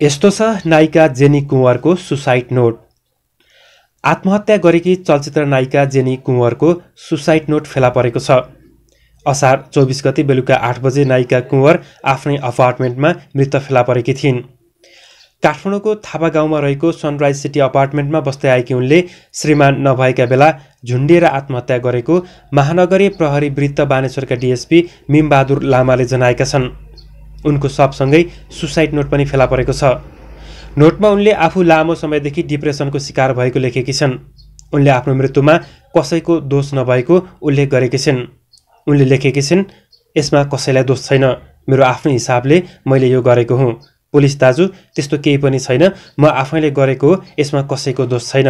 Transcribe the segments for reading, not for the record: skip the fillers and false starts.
यस्तो छ नायिका जेनी कुँवरको सुसाइड नोट। आत्महत्या गरेकी चलचित्र नायिका जेनी कुँवरको सुसाइड नोट फेला परेको छ। असार 24 गते बेलुका 8 बजे नायिका कुँवर आफ्नै अपार्टमेन्टमा मृत फेला परेकी थिइन्। काठमाडौँको थापा गाउँमा रहेको सनराइज सिटी अपार्टमेन्टमा बस्दै आएकी उनले श्रीमान नभएका बेला झुन्डिएर आत्महत्या गरेको महानगरीय प्रहरी वृत्त बानेश्वरका डीएसपी मिमबहादुर लामाले जनाएका छन्। उनको शवसँगै सुसाइड नोट पनि फेला परेको छ। नोटमा उनले आफू लामो समयदेखि डिप्रेसनको शिकार भएको लेखेकी छन्। उनले आफ्नो मृत्युमा कसैको दोष नभएको उल्लेख गरेकी छिन्। उनले लेखेकी छिन्, यसमा कसैलाई दोष छैन, मेरो आफ्नै हिसाबले मैले यो गरेको हुँ। पुलिस दाजु, त्यस्तो केही पनि छैन, म आफैले गरेको हो, यसमा कसैको दोष छैन।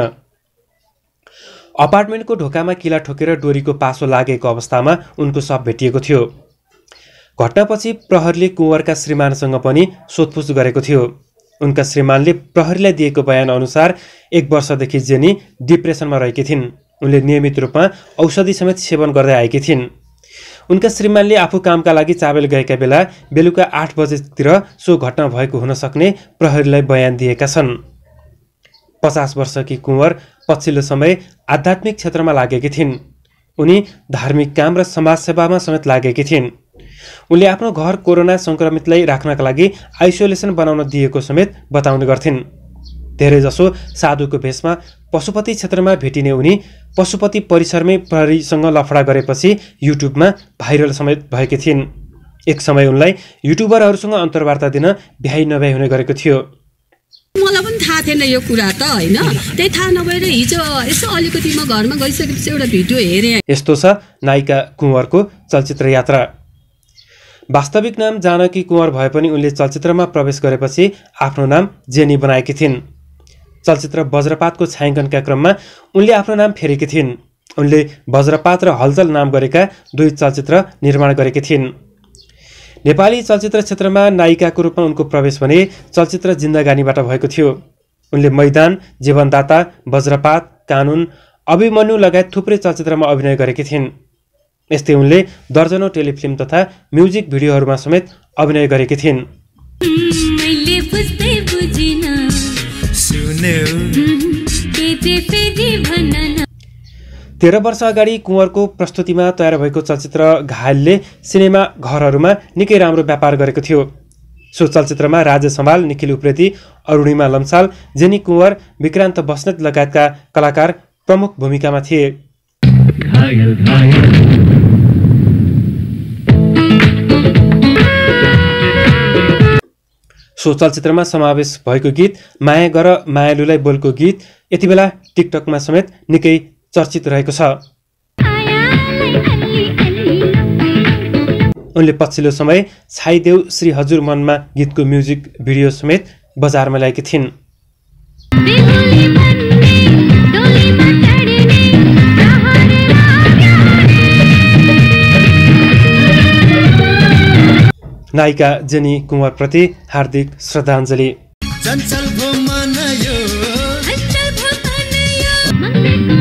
अपार्टमेन्टको ढोकामा किला ठोकेर डोरीको पासो लागेको अवस्थामा उनको शव भेटिएको थियो। घटनापछि प्रहरीले कुँवरका श्रीमानसँग पनि सोधपुछ गरेको थियो। उनका श्रीमानले प्रहरीलाई दिएको बयान अनुसार 1 वर्षदेखि जेनी डिप्रेसनमा रहेकी थिइन्। उनले नियमित रूपमा औषधि समेत सेवन गर्दै आएकी थिइन्। उनका श्रीमानले आफू कामका लागि चाबेल गएका बेला बेलुका 8 बजेतिर सो घटना भएको हुन सक्ने प्रहरीलाई बयान दिएका छन्। 50 वर्षकी कुँवर पछिल्लो समय आध्यात्मिक क्षेत्रमा लागेकी थिइन्। उनी धार्मिक काम र समाजसेवामा समेत लागेकी थिइन्। उनले आफ्नो घर कोरोना संक्रमितलाई राख्नका लागि आइसोलेसन बनाउन दिएको समेत बताउने गर्थिन्। धेरैजसो साधुको भेषमा पशुपति क्षेत्रमा भेटिने उनी पशुपति परिसरमै प्रहरीसँग लफडा गरेपछि युट्युबमा भाइरल समेत भएकी थिइन्। एक समय उनलाई युट्युबरहरूसँग अन्तर्वार्ता दिन भ्याइ नभ्याइ हुने गरेको थियो। मलाई पनि थाहा थिएन यो कुरा त, हैन? त्यही थाहा नभएर हिजो यसो अलिकति म घरमा गइसकेपछि एउटा भिडियो हेरेँ। यस्तो छ नायिका कुँवरको चलचित्र यात्रा। वास्तविक नाम जानकी कुँवर भए पनि उनले चलचित्रमा प्रवेश गरेपछि आफ्नो नाम जेनी बनाएकी थिइन्। चलचित्र वज्रपातको छायाङ्कनका क्रममा उनले आफ्नो नाम फेरेकी थिइन्। उनले वज्रपात र हलचल नाम गरेका 2 चलचित्र निर्माण गरेकी थिइन्। नेपाली चलचित्र क्षेत्रमा नायिकाको रूपमा उनको प्रवेश भने चलचित्र जिन्दगानीबाट भएको थियो। उनले मैदान, जीवनदाता, वज्रपात, कानुन, अभिमन्यु लगायत थुप्रै चलचित्रमा अभिनय गरेकी थिइन्। यस्तै उनले दर्जनौं टेलिफिल्म तथा म्युजिक भिडियोहरूमा समेत अभिनय गरेकी थिइन्। 13 वर्ष अगाडि कुँवरको प्रस्तुतिमा तयार भएको चलचित्र घायलले सिनेमा घरहरूमा निकै राम्रो व्यापार गरेको थियो। सो चलचित्रमा राजेश हमाल, निखिल उप्रेती, अरुणिमा लम्साल, जेनी कुँवर, विक्रान्त बस्नेत लगायतका कलाकार प्रमुख भूमिकामा थिए। सो चलचित्रमा समावेश भएको गीत माया गर मायालुलाई बोलको गीत यति बेला टिकटकमा समेत निकै चर्चित रहेको छ। उनले पछिल्लो समय छाइदेऊ श्री हजुर मनमा गीतको म्युजिक भिडियो समेत बजारमा ल्याएकी थिइन्। नायिका जेनी कुँवर प्रति हार्दिक श्रद्धाञ्जली।